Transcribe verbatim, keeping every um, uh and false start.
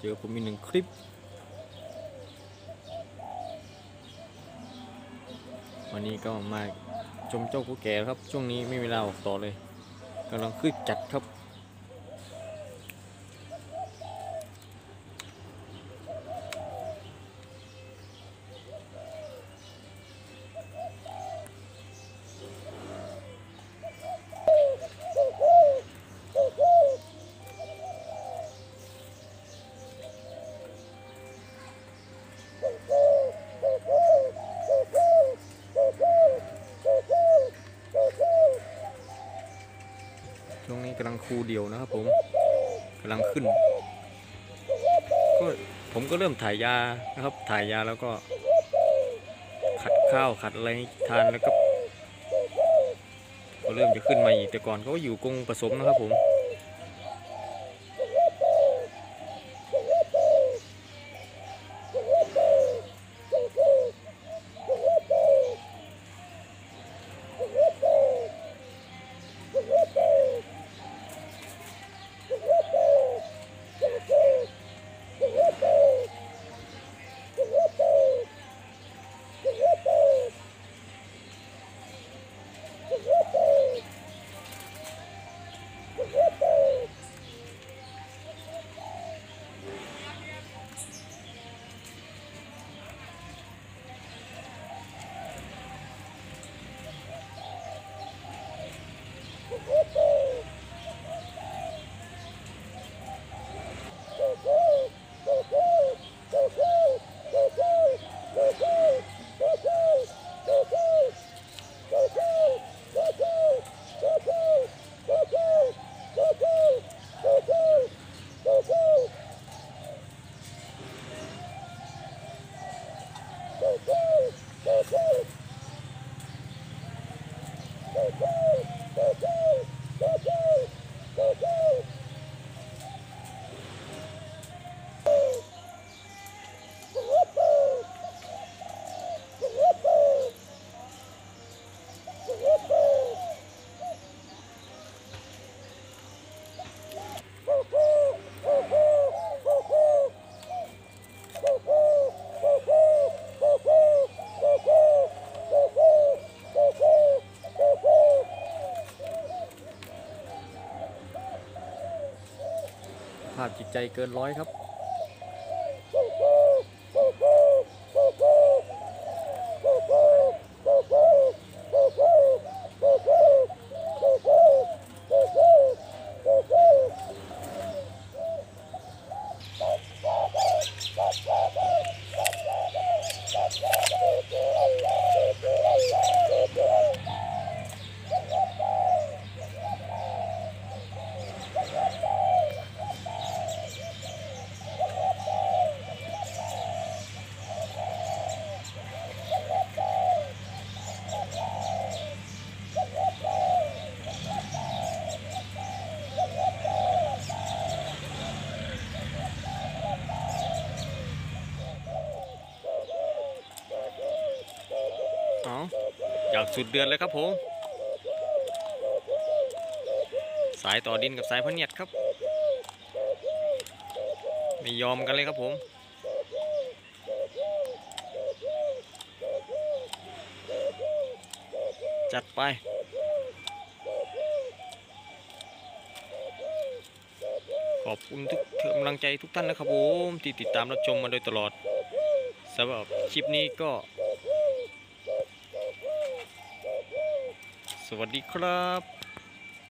เจอผมมีหนึ่งคลิปวันนี้ก็มาชมเจ้าผู้แก่ครับช่วงนี้ไม่มีเวลาออกต่อเลยกำลังคึกจัดครับช่วงนี้กำลังคูเดียวนะครับผมกำลังขึ้นก็ผมก็เริ่มถ่ายยานะครับถ่ายยาแล้วก็ขัดข้าวขัดอะไรทานแล้วก็ก็เริ่มจะขึ้นมาอีกแต่ก่อนเขาอยู่กรงผสมนะครับผมภาพจิตใจเกินร้อยครับอยากสุดเดือนเลยครับผมสายต่อดินกับสายพะเนียดครับไม่ยอมกันเลยครับผมจัดไปขอบคุณทุกกำลังใจทุกท่านนะครับผมที่ติดตามรับชมมาโดยตลอดสำหรับคลิปนี้ก็สวัสดีครับ